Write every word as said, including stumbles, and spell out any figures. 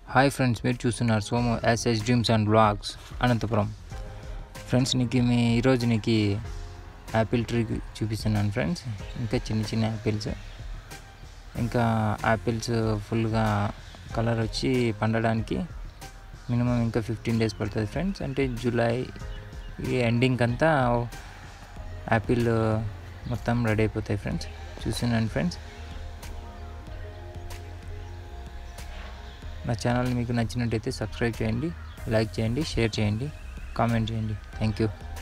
Hi friends, మీరు చూస్తున్నారు Somu SS dreams and vlogs Anantapuram. Friends, నీకు మీ ఈరోజు నీకు యాపిల్ ట్రీ చూపిస్తున్నాను ఫ్రెండ్స్. ఇంకా చిన్న చిన్న యాపిల్స్, ఇంకా యాపిల్స్ ఫుల్గా కలర్ వచ్చి పండడానికి మినిమం ఇంకా ఫిఫ్టీన్ డేస్ పడుతుంది ఫ్రెండ్స్. అంటే జూలై ఎండింగ్ అంతా యాపిల్ మొత్తం రెడీ అయిపోతాయి ఫ్రెండ్స్. చూస్తున్నాను ఫ్రెండ్స్. నా ఛానల్ మీకు నచ్చినట్టయితే సబ్స్క్రైబ్ చేయండి, లైక్ చేయండి, షేర్ చేయండి, కామెంట్ చేయండి. Thank you.